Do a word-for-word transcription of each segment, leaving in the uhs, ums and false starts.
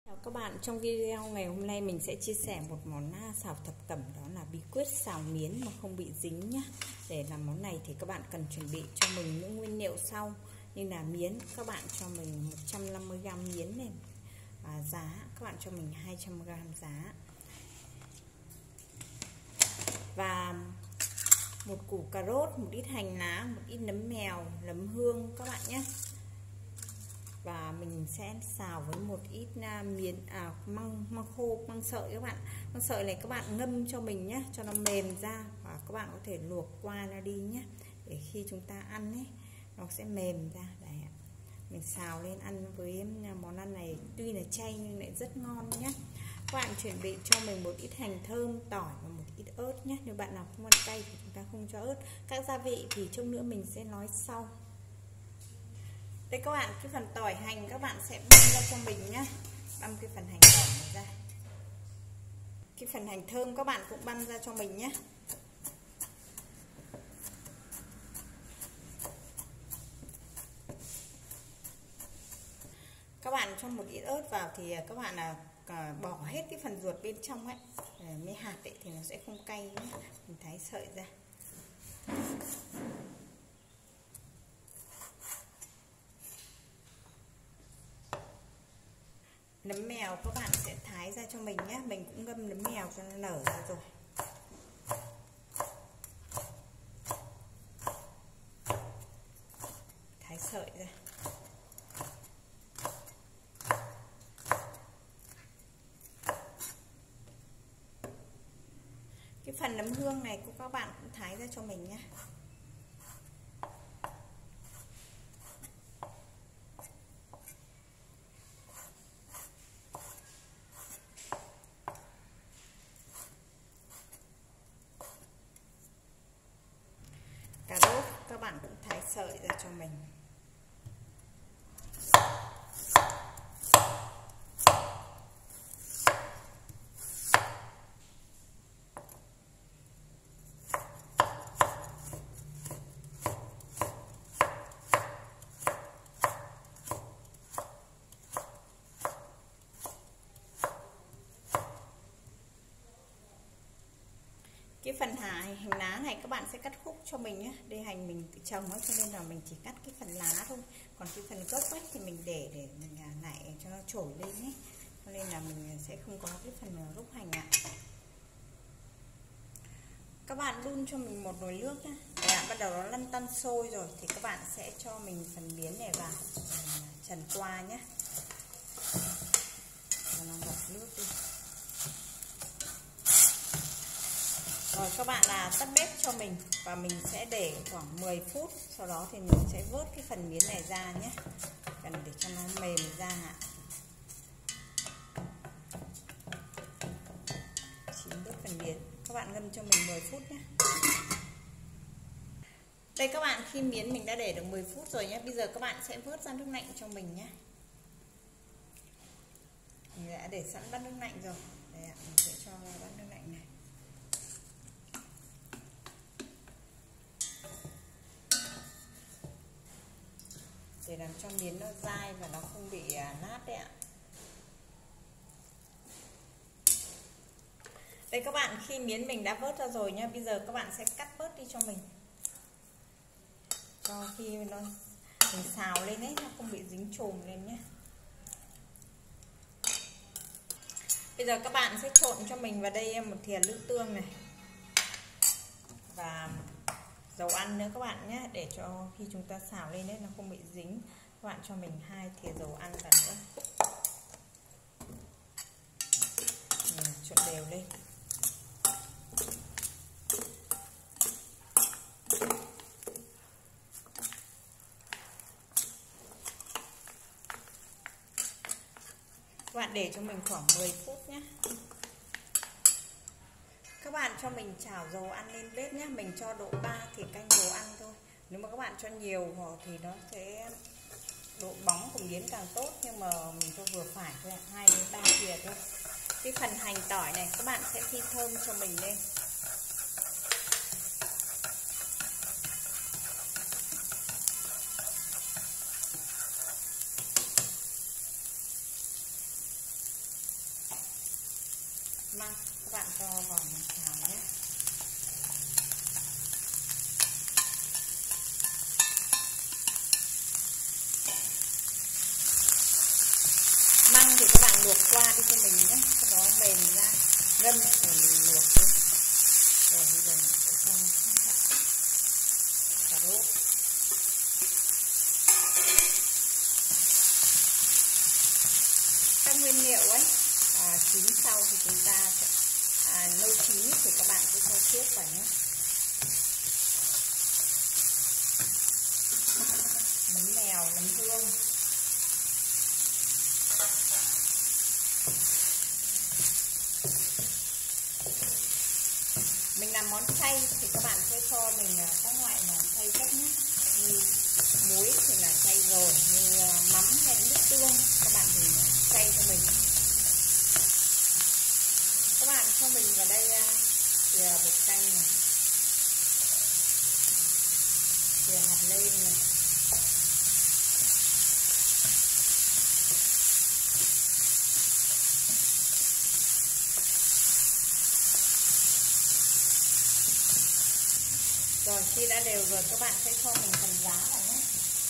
Chào các bạn, trong video ngày hôm nay mình sẽ chia sẻ một món xào thập cẩm, đó là bí quyết xào miến mà không bị dính nhé. Để làm món này thì các bạn cần chuẩn bị cho mình những nguyên liệu sau, như là miến, các bạn cho mình một trăm năm mươi gam miến này, và giá các bạn cho mình hai trăm gam giá, và một củ cà rốt, một ít hành lá, một ít nấm mèo, nấm hương các bạn nhé. Và mình sẽ xào với một ít miến à, măng măng khô, măng sợi các bạn. Măng sợi này các bạn ngâm cho mình nhé, cho nó mềm ra, và các bạn có thể luộc qua ra đi nhé, để khi chúng ta ăn ấy nó sẽ mềm ra. Đấy, mình xào lên ăn với món ăn này tuy là chay nhưng lại rất ngon nhé. Các bạn chuẩn bị cho mình một ít hành thơm, tỏi và một ít ớt nhé. Nếu bạn nào không ăn cay thì chúng ta không cho ớt. Các gia vị thì chút nữa mình sẽ nói sau. Đây các bạn, cái phần tỏi hành các bạn sẽ băm ra cho mình nhé, băm cái phần hành tỏi này ra. Cái phần hành thơm các bạn cũng băm ra cho mình nhé. Các bạn cho một ít ớt vào thì các bạn là bỏ hết cái phần ruột bên trong ấy, mấy hạt ấy thì nó sẽ không cay nhé. Mình thái sợi ra. Nấm mèo các bạn sẽ thái ra cho mình nhé. Mình cũng ngâm nấm mèo cho nó nở ra rồi. Thái sợi ra. Cái phần nấm hương này của các bạn cũng thái ra cho mình nhé. Cà rốt các bạn cũng thái sợi ra cho mình. Cái phần hành, hành lá này các bạn sẽ cắt khúc cho mình nhé. Đây hành mình tự trồng ấy, cho nên là mình chỉ cắt cái phần lá thôi. Còn cái phần gốc ấy thì mình để để mình nảy cho nó trồi lên nhé. Cho nên là mình sẽ không có cái phần gốc hành ạ. Các bạn đun cho mình một nồi nước nhé. Để bắt đầu nó lăn tăn sôi rồi thì các bạn sẽ cho mình phần miến này vào, trần qua nhé. Cho nó ngập nước đi. Rồi các bạn là tắt bếp cho mình, và mình sẽ để khoảng mười phút, sau đó thì mình sẽ vớt cái phần miến này ra nhé, cần để cho nó mềm ra ạ. Chín bớt phần miến, các bạn ngâm cho mình mười phút nhé. Đây các bạn, khi miến mình đã để được mười phút rồi nhé, bây giờ các bạn sẽ vớt ra nước lạnh cho mình nhé. Mình đã để sẵn bát nước lạnh rồi. Đây ạ, mình sẽ cho vào bát nước lạnh này. Để làm cho miến nó dai và nó không bị nát đấy ạ. Đây các bạn, khi miến mình đã vớt ra rồi nha, bây giờ các bạn sẽ cắt bớt đi cho mình, cho khi nó mình xào lên ấy nó không bị dính chùm lên nhé. Bây giờ các bạn sẽ trộn cho mình vào đây một thìa nước tương này, và dầu ăn nữa các bạn nhé, để cho khi chúng ta xào lên đấy nó không bị dính. Các bạn cho mình hai thìa dầu ăn vào nữa. Mình trộn đều lên. Các bạn để cho mình khoảng mười phút nhé. Các bạn cho mình chảo dầu ăn lên bếp nhé. Mình cho độ ba thìa canh dầu ăn thôi. Nếu mà các bạn cho nhiều thì nó sẽ độ bóng của miến càng tốt, nhưng mà mình cho vừa phải thôi, hai đến ba thìa thôi. Cái phần hành tỏi này các bạn sẽ phi thơm cho mình lên. măng các bạn cho vào mình xào nhé. Măng thì các bạn luộc qua đi cho mình nhé, cho nó mềm ra, ngâm rồi mình luộc đi. Rồi bây giờ mình sẽ cho cà rốt. Các nguyên liệu ấy à, chín sau thì chúng ta sẽ à, nấu chín thì các bạn cứ cho trước vào nhé. Nấm mèo, nấm hương. Mình làm món chay thì các bạn sẽ cho mình các loại mà chay chất nhé. Như muối thì là chay rồi, như mắm hay nước tương các bạn thì chay cho mình. Các bạn cho mình vào đây thìa bột canh này, thìa hạt lêm này, rồi khi đã đều rồi các bạn sẽ cho mình phần giá vào nhé.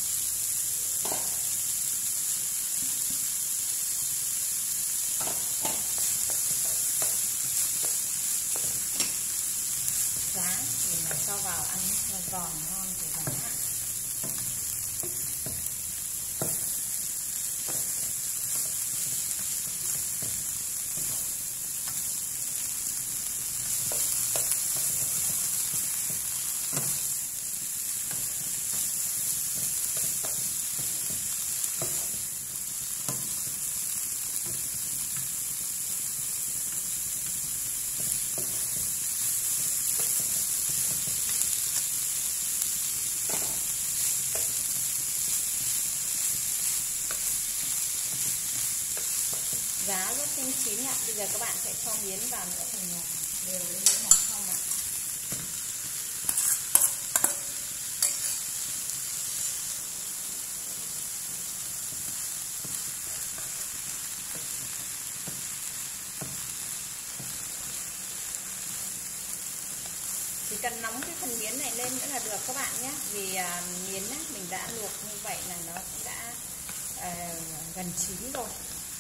Giá thì mà cho vào ăn nó giòn ngon thì giá. Giá rất nhanh chín ạ. Bây giờ các bạn sẽ cho miến vào nữa mình đều lên những mặt không ạ. Chỉ cần nóng cái phần miến này lên nữa là được các bạn nhé. Vì à, miến á, mình đã luộc như vậy là nó cũng đã à, gần chín rồi.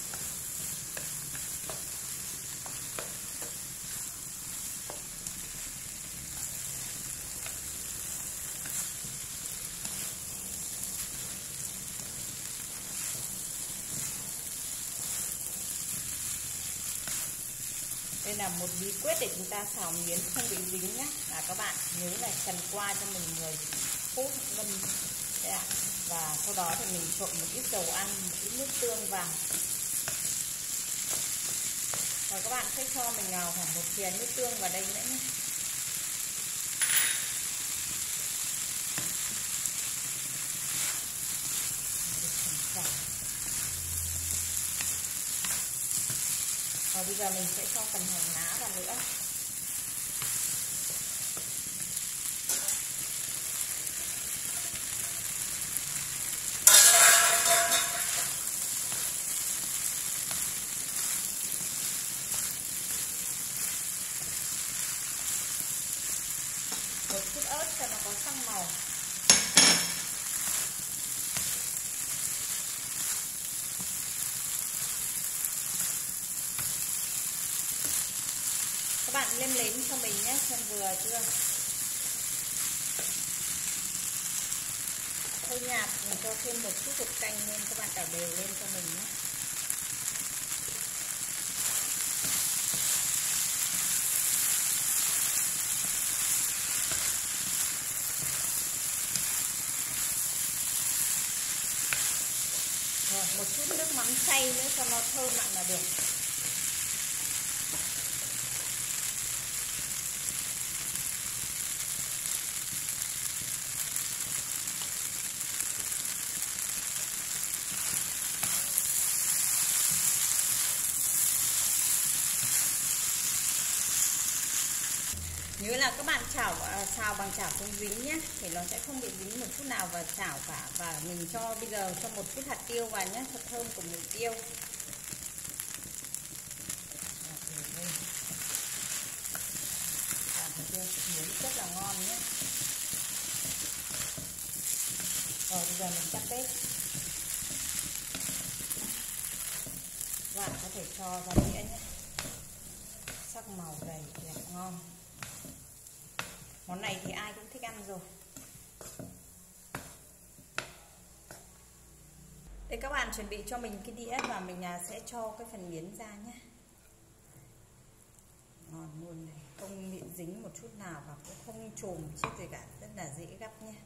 Đây là một bí quyết để chúng ta xào miến không bị dính nhé. Là các bạn nhớ là trần qua cho mình mười phút ngâm. Đây ạ. Và sau đó thì mình trộn một ít dầu ăn, một ít nước tương vào. Rồi các bạn sẽ cho mình vào khoảng một thìa nước tương vào đây nữa nhé. Và bây giờ mình sẽ cho phần hành lá vào nữa. Một chút ớt cho nó có sắc màu. Các bạn nêm nếm cho mình nhé, xem vừa chưa. Hơi nhạt, mình cho thêm một chút bột canh lên, các bạn đảo đều lên cho mình nhé. Rồi, một chút nước mắm xay nữa cho nó thơm mặn là được. Nhớ là các bạn chảo xào bằng chảo không dính nhé, thì nó sẽ không bị dính một chút nào vào chảo cả. Và mình cho bây giờ cho một chút hạt tiêu vào nhé, thật thơm của mùi tiêu. miến rất là ngon nhé. Rồi bây giờ mình tắt bếp. Các bạn có thể cho vào đĩa nhé. Sắc màu đầy đẹp ngon. Món này thì ai cũng thích ăn rồi. Để các bạn chuẩn bị cho mình cái đĩa và mình sẽ cho cái phần miến ra nhé. Ngon luôn này, không bị dính một chút nào và cũng không trồm chiếc gì cả, rất là dễ gắp nhé.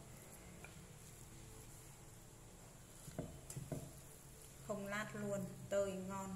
Không lát luôn, tơi ngon.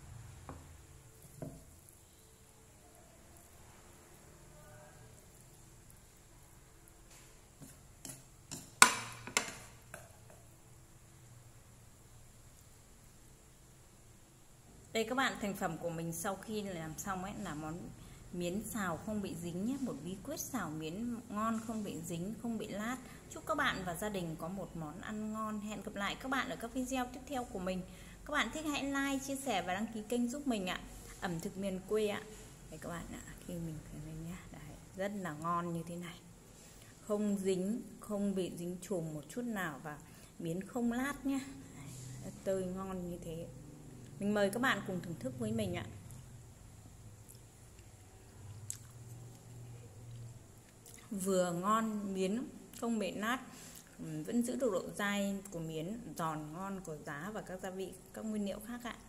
Đây các bạn, thành phẩm của mình sau khi làm xong ấy là món miến xào không bị dính nhé. Một bí quyết xào miến ngon không bị dính, không bị lát. Chúc các bạn và gia đình có một món ăn ngon. Hẹn gặp lại các bạn ở các video tiếp theo của mình. Các bạn thích hãy like, chia sẻ và đăng ký kênh giúp mình ạ. Ẩm thực miền quê ạ. Đây các bạn ạ, khi mình mình nhá, đấy, rất là ngon như thế này. Không dính, không bị dính chùm một chút nào và miến không lát nhé. Đấy, tươi ngon như thế. Mình mời các bạn cùng thưởng thức với mình ạ. Vừa ngon, miến không bị nát, vẫn giữ được độ dai của miến, giòn ngon của giá và các gia vị, các nguyên liệu khác ạ.